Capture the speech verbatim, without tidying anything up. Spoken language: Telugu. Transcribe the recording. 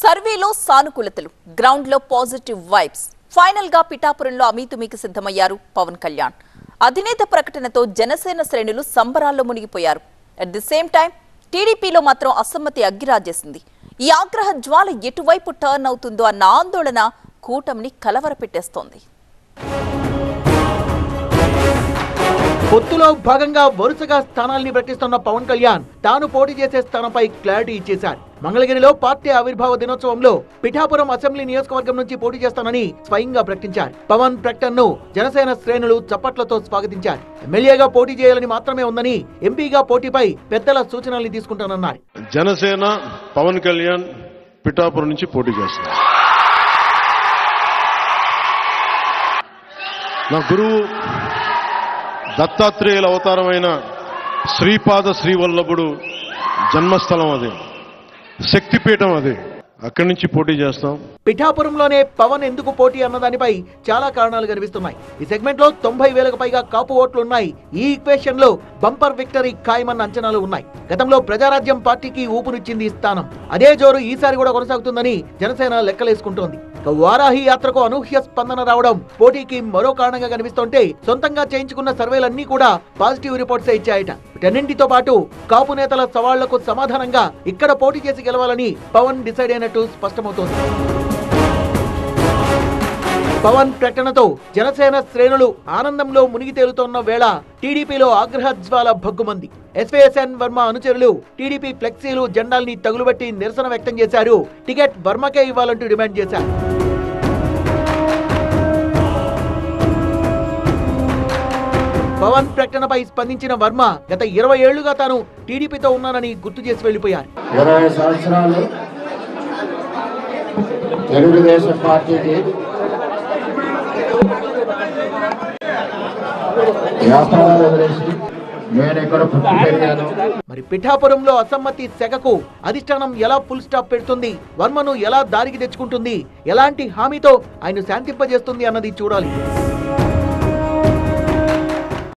సర్వేలో సానుకూలతలు, గ్రౌండ్ లో పాజిటివ్ వైబ్స్. ఫైనల్ గా పిఠాపురంలో అమీతుమీకి సిద్ధమయ్యారు పవన్ కళ్యాణ్. అధినేత ప్రకటనతో జనసేన శ్రేణులు సంబరాల్లో మునిగిపోయారు. అట్ ది సేమ్ టైం టీడీపీలో మాత్రం అసమ్మతి అగ్గిరాజేసింది. ఈ ఆగ్రహ జ్వాల ఎటువైపు టర్న్ అవుతుందో అన్న ఆందోళన కూటమిని కలవరపెట్టేస్తోంది. పొత్తులో భాగంగా వరుసగా స్థానాల్ని ప్రకటిస్తున్న పవన్ కళ్యాణ్ తాను పోటీ చేసే స్థానంపై క్లారిటీ ఇచ్చేశారు. మంగళగిరిలో పార్టీ ఆవిర్భావ దినోత్సవంలో పిఠాపురం అసెంబ్లీ నియోజకవర్గం నుంచి పోటీ చేస్తానని స్వయంగా ప్రకటించారు. పవన్ ప్రకటనను జనసేన శ్రేణులు చప్పట్లతో స్వాగతించారు. ఎమ్మెల్యేగా పోటీ చేయాలని మాత్రమే ఉందని, ఎంపీగా పోటీపై పెద్దల సూచనల్ని తీసుకుంటానన్నారు. జనసేన పవన్ కళ్యాణ్ పిఠాపురం నుంచి పోటీ చేస్తారు. నా గురువు దత్తాత్రేయుల అవతారమైన శ్రీపాద శ్రీవల్లభుడు జన్మస్థలం అది, శక్తిపీఠం అది. అక్కడి నుంచి పోటీ చేస్తాం. పిఠాపురంలోనే పవన్ ఎందుకు పోటీ అన్నదానిపై చాలా కారణాలు కనిపిస్తున్నాయి. ఈ సెగ్మెంట్ లో తొంభై వేలకు పైగా కాపు ఓట్లున్నాయి. ఈ ఈక్వేషన్ లో బంపర్ విక్టరీ ఖాయమన్న అంచనాలు ఉన్నాయి. గతంలో ప్రజారాజ్యం పార్టీకి ఊపునిచ్చింది ఈ స్థానం. అదే జోరు ఈసారి కూడా కొనసాగుతుందని జనసేన లెక్కలేసుకుంటోంది. వారాహి యాత్రకు అనూహ్య స్పందన రావడం పోటీకి మరో కారణంగా కనిపిస్తుంటే, సొంతంగా చేయించుకున్న సర్వేలన్నీ కూడా పాజిటివ్ రిపోర్ట్సే ఇచ్చాయట. వీటన్నింటితో పాటు కాపు నేతల సవాళ్లకు సమాధానంగా ఇక్కడ పోటీ చేసి గెలవాలని పవన్ డిసైడ్ అయినట్టు స్పష్టమవుతోంది. పవన్ ప్రకటనతో జనసేన శ్రేణులు ఆనందంలో మునిగి తేలుతోన్న వేళ టీడీపీలో ఆగ్రహ జ్వాల భగ్గుమంది. ఎస్వీఎస్ఎన్ వర్మ అనుచరులు టీడీపీ ఫ్లెక్సీలు, జెండాల్ని తగులుబెట్టి నిరసన వ్యక్తం చేశారు. టికెట్ వర్మకే ఇవ్వాలంటూ డిమాండ్ చేశారు. పవన్ ప్రకటనపై స్పందించిన వర్మ గత ఇరవై ఏళ్లుగా తాను టీడీపీతో ఉన్నానని గుర్తు చేసి వెళ్లిపోయారు. ఇరవై సంవత్సరాలు తెలుగుదేశం పార్టీకి వ్యాపారాలు వదిలేసి నేను ఇక్కడ పుట్టి పెరిగాను. మరి పిఠాపురంలో అసమ్మతి సెగకు అధిష్టానం ఎలా ఫుల్ స్టాప్ పెడుతుంది, వర్మను ఎలా దారికి తెచ్చుకుంటుంది, ఎలాంటి హామీతో ఆయన శాంతింపజేస్తుంది అన్నది చూడాలి.